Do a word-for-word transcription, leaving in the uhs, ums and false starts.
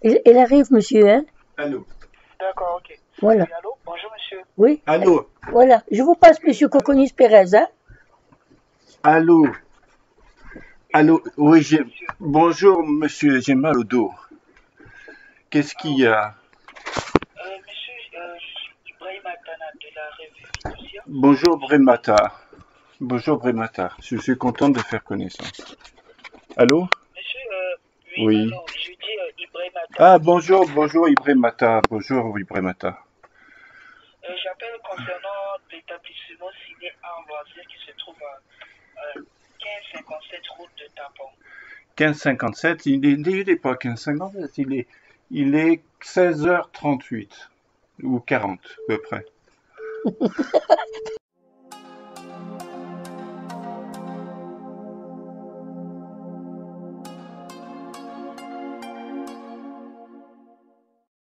Elle, elle arrive, monsieur, hein? Allô? D'accord, ok. Voilà. Oui, allô? Bonjour, monsieur. Oui. Allô? Voilà. Je vous passe monsieur Coconis Pérez, hein? Allô? Allô? Oui, j'ai... Monsieur. Bonjour, monsieur, j'ai mal au dos. Qu'est-ce Ah, qu'il y ok. a? Euh, monsieur, euh, je suis Ibrahim Atana de la revue Fiducia. Bonjour, Brémata. Bonjour, Brémata. Je suis content de faire connaissance. Allô? Monsieur, euh, oui, Oui. allô, je dis euh, Ibrahim Ah, Atana. bonjour, bonjour, Ibrémata. Bonjour, Ibrémata. Euh, J'appelle concernant l'établissement Ciné en loisir qui se trouve à euh, quinze cinquante-sept route de Tapon. quinze cinquante-sept, il est, il est pas quinze cinquante-sept, il est, il est seize heures trente-huit. Ou quarante, à peu près.